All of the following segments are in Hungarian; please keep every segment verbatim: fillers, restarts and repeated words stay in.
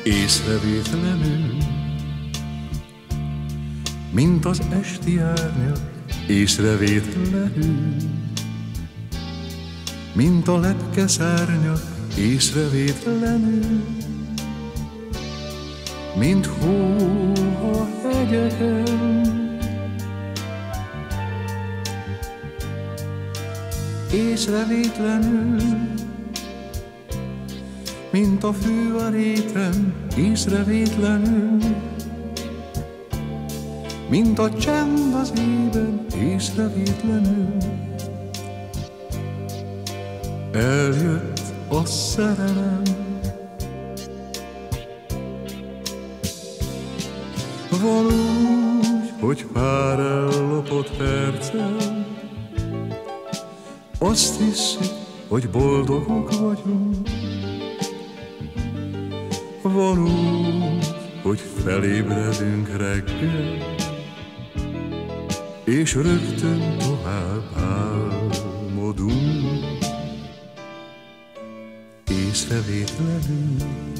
észrevétlenül, mint az esti árnyak, észrevétlenül, mint a lepke szárnyak, észrevétlenül, mint hó a hegyeken, észrevétlenül, mint a fű a réten, észrevétlenül, mint a csend az ében, észrevétlenül. Eljött a szerelem, van úgy, hogy pár ellopott perccel, azt hiszük, hogy boldogok vagyunk. Van úgy, hogy felébredünk reggel, és rögtön tovább álmodunk. Észrevétlenül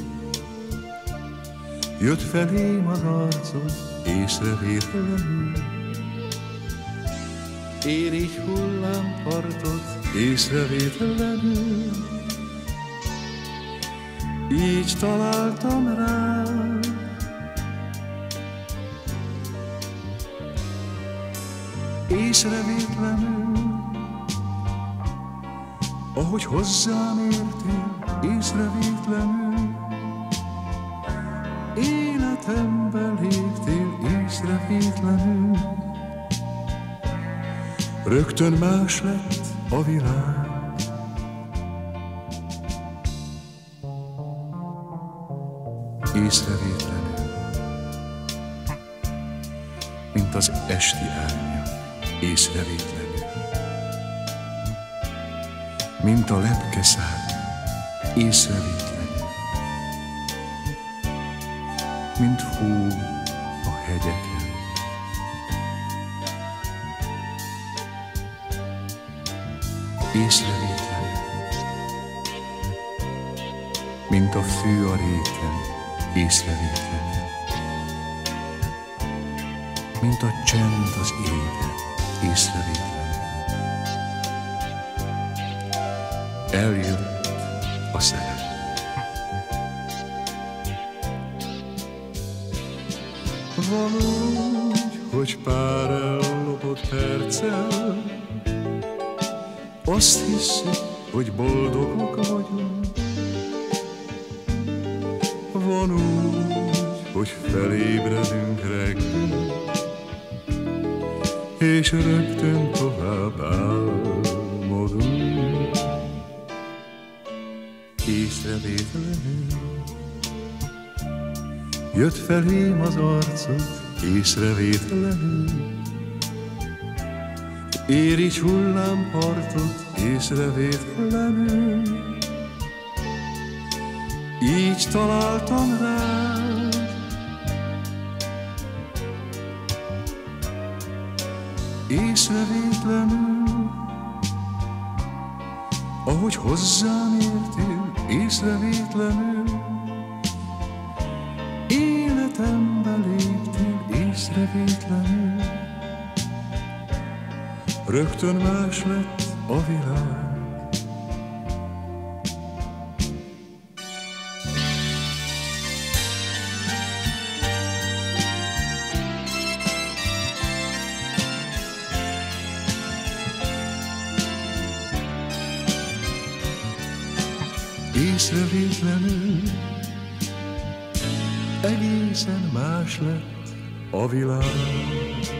jött felém az arcom, észrevétlenül ér így hullámpartot, észrevétlenül, így találtam rá. Észrevétlenül, ahogy hozzám értél, észrevétlenül, életembe léptél, észrevétlenül, rögtön más lett a világ. Észrevétlenül, mint az esti árnyak, észrevétlenül, mint a lepke szárnya, észrevétlenül, mint hó a hegyeken. Észrevétlenül, mint a fű a réten, észrevétlenül, mint a csend az ében, észrevétlenül. Eljött a szerelem. Van úgy, hogy pár ellopott perccel, azt hiszük, hogy boldogok vagyunk. Van úgy, hogy felébredünk reggel, és rögtön tovább álmodunk. Észrevétlenül jött felém az arcod, észrevétlenül, ér így hullámpartot, észrevétlenül, így találtam rád. Észrevétlenül, ahogy hozzám értél, észrevétlenül, életembe léptél, észrevétlenül, rögtön más lett a világ. Észrevétlenül egészen más lett a világ.